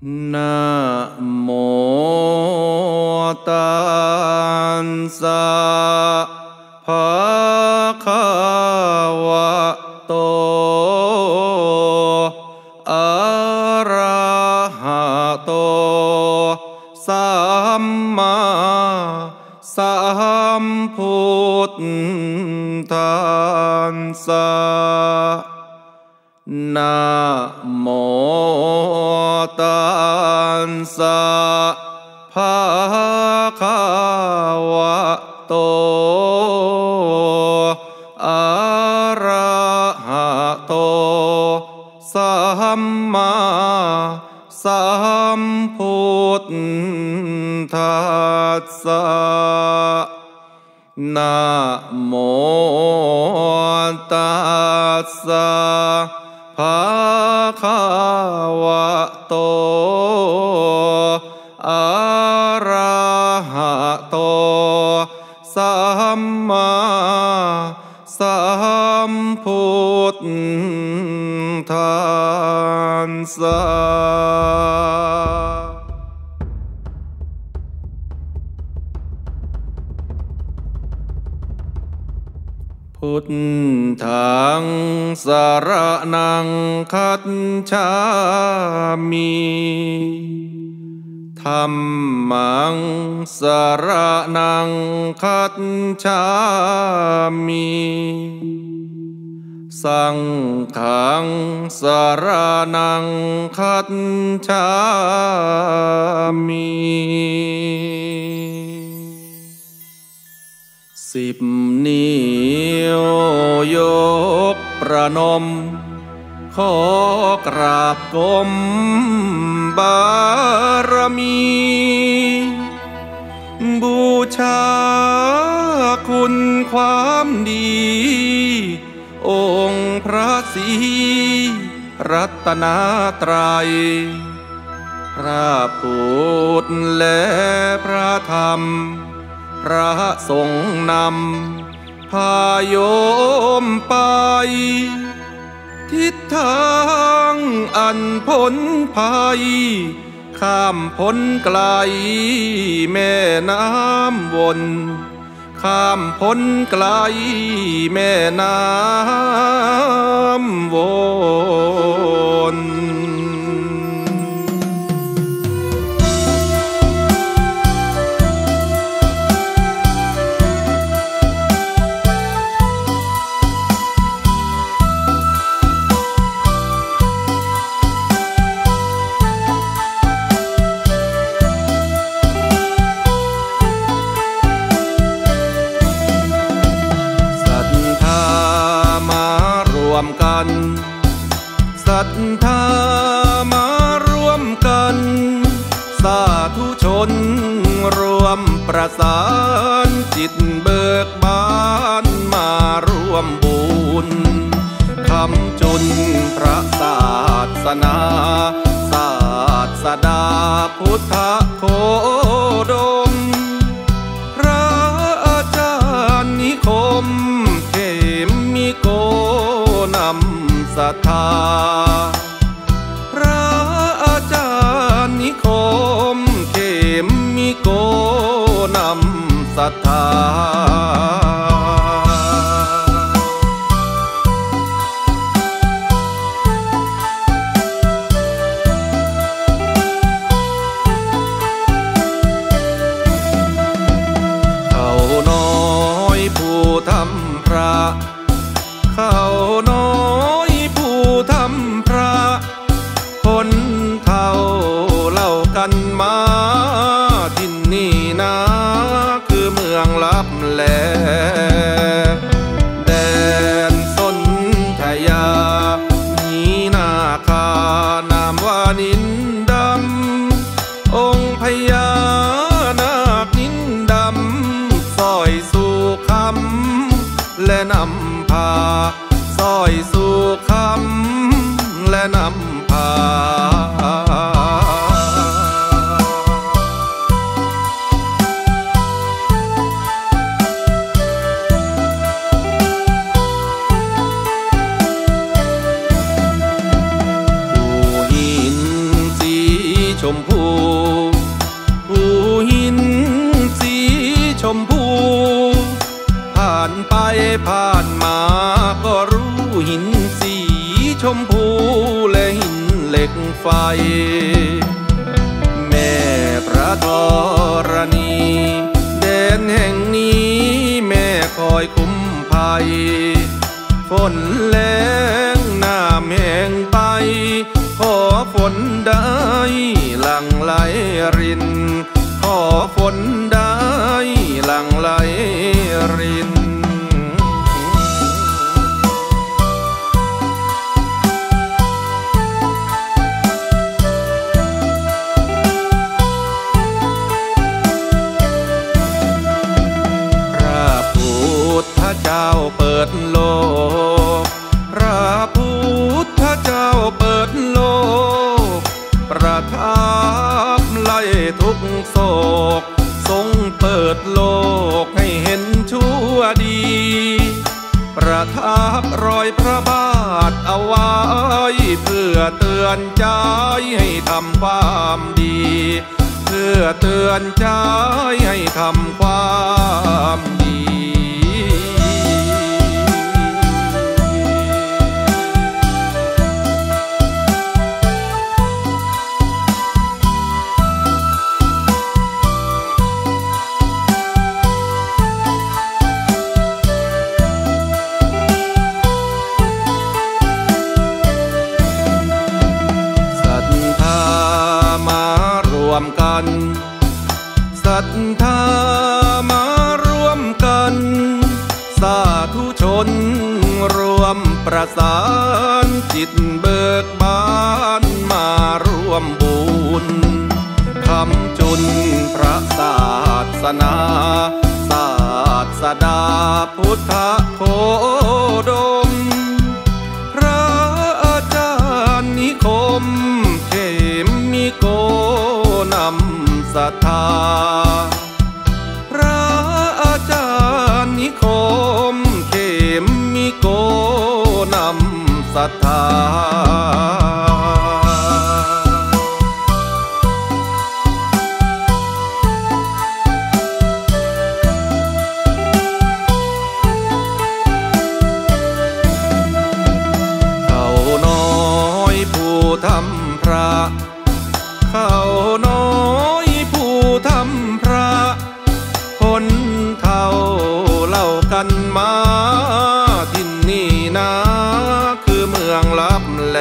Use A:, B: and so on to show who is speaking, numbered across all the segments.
A: นะโมตัสสะภะคะวะโตอะระหะโตสัมมาสัมพุทธัสสะนะโมตัสสะภะคะวะโตอะระหะโตสัมมาสัมพุทธัสสะนะโมตัสสะภะคะวะโตอะระหะโตสัมมาสัมพุทธัสสะพุทธังสรณังคัจฉามิธัมมังสรณังคัจฉามิสังฆังสรณังคัจฉามิ10 นิ้วยกประนมขอกราบก้มบารมีบูชาคุณความดีองค์พระศรีรัตนตรัยพระพุทธและพระธรรมพระทรงนำพาโยมไปทิศทางอันพ้นภัยข้ามพ้นไกลแม่น้ำวนข้ามพ้นไกลแม่น้ำวนศรัทธามารวมกันสาธุชนรวมประสานจิตเบิกบานมาร่วมบุญคำจุนพระศาสนาศาสดาพุทธโคดมพระอาจารย์นิคมเขมิโกนำศรัทธาพระอาจารย์นิคมเขมิโกนำศรัทธาเขาน้อยผู้ทำพระเขาน้อยผู้ทำพระคนเท่าเล่ากันมาที่นี่นะคือเมืองลับแลแดนสนธยามีนาคานามว่านินดำองค์พญานาคนินดำสอยสู่คำและนำพาสอยสู่คำและนำพาผู้หินสีระธรณีแดนแห่งนี้แม่คอยคุ้มภัยฝนแล้งน้ำแห้งไปขอฝนได้หลั่งไหลรินขอฝนได้หลั่งไหลรินพระพุทธเจ้าเปิดโลกพระพุทธเจ้าเปิดโลกประทับไล่ทุกโศกทรงเปิดโลกให้เห็นชั่วดีประทับรอยพระบาทเอาไว้เพื่อเตือนใจให้ทำความดีเพื่อเตือนใจให้ทำความดีกันศรัทธามารวมกันสาธุชนรวมประสานจิตเบิกบานมารวมบุญคำจุนพระศาสนาศาสดาพุทธโคดมพระอาจารย์นิคมเขมิโกนำศรัทธาพระอาจารย์นิคมเขมิโกนำศรัทธาเขาน้อยผู้ทำพระเขาน้อยผู้ทำพระคนเท่าเล่ากันมาที่นี่นะคือเมืองลับแล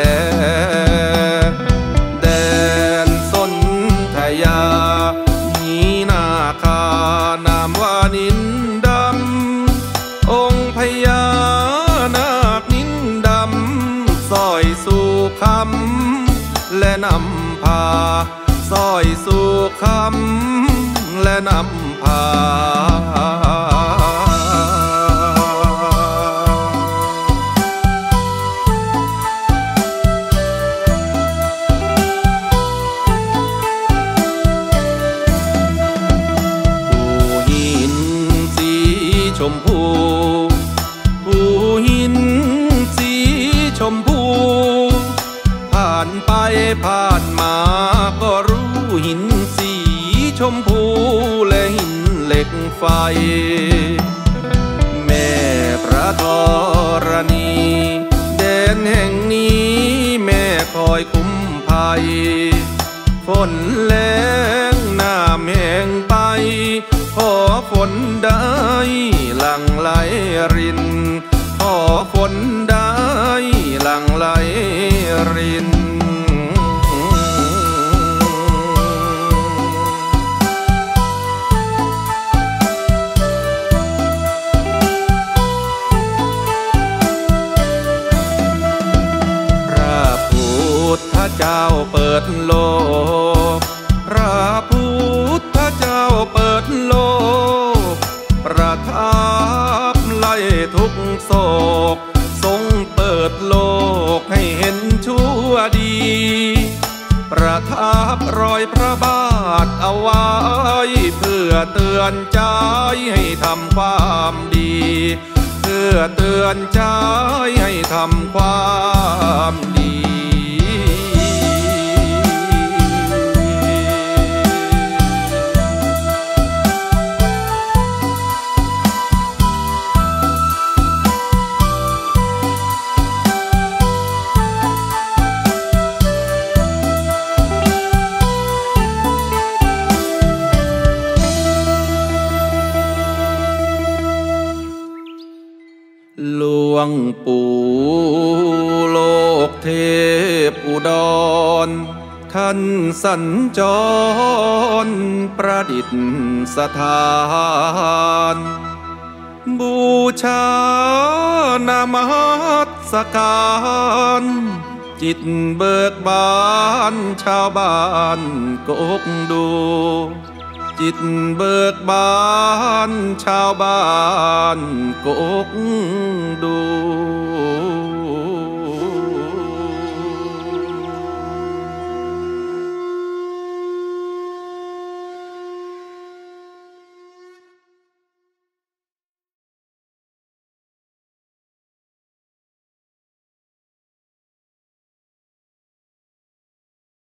A: แดนสนธยามีนาคานามว่านินดำองค์พญานาคนินดำสอยสู่คำและนำพาสอยสู่คำและนำพาผู้หินสีชมพูผู้หินสีชมพูผ่านไปผ่านมาก็รู้หินสีชมพูและหินเหล็กไฟแม่พระธรณีแดนแห่งนี้แม่คอยคุ้มภัยฝนแล้งน้ำแห้งไปขอฝนได้หลั่งไหลรินขอฝนได้หลั่งไหลรินพระพุทธเจ้าเปิดโลกพระพุทธเจ้าเปิดโลกประทับไล่ทุกโศกทรงเปิดโลกให้เห็นชั่วดีประทับรอยพระบาทเอาไว้เพื่อเตือนใจให้ทำความดีเพื่อเตือนใจให้ทำความดีงปู่โลกเทพอุดรท่านสัญจรประดิษฐานบูชานมัสการจิตเบิกบานชาวบ้านกกดูจิตเบิกบานชาวบ้านกกดู